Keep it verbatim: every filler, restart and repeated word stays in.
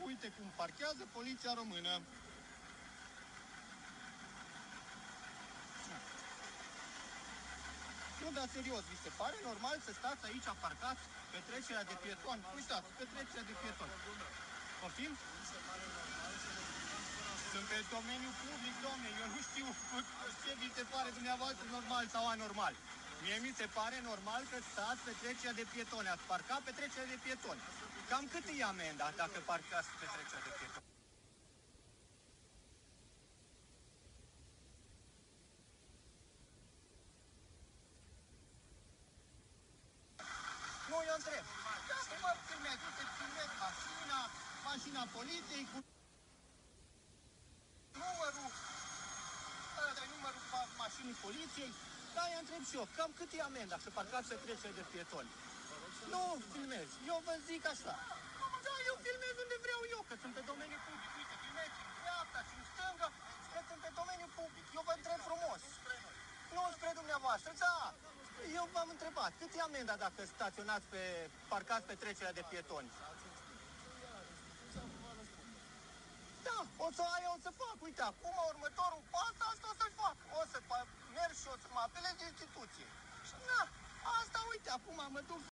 Uite cum parchează poliția română. Nu, dar serios, vi se pare normal să stați aici parcați pe trecerea de pietoni? Uitați, pe trecerea de pietoni. Poftim? Sunt pe domeniul public, domne, eu nu știu ce vi se pare dumneavoastră normal sau anormal. Mie mi se pare normal că stați pe trecerea de pietoni, ați parcat pe trecerea de pietoni. Cam cât e amenda dacă parcați pe trecerea de pietoni? Nu, eu întreb. Dacă mă filmez, uite, filmez mașina, mașina poliției cu numărul, ăla de numărul mașinii poliției, da, eu întreb și eu, cam cât e amenda să parcați pe trecerea de pietoni? Nu filmez, eu vă zic așa. Da, eu filmez unde vreau eu, că sunt pe domeniul public. Uite, filmez în dreapta și în stânga, că sunt pe domeniul public. Eu vă întreb frumos. Nu spre dumneavoastră, da. Eu v-am întrebat, cât e amenda dacă staționați pe, parcați pe trecerea de pietoni? Da, o să aia o să fac. Uite, acum următorul pas, asta o să-l fac. O să merg și o să mă apelez de instituție. Și na, asta, uite, acum mă duc.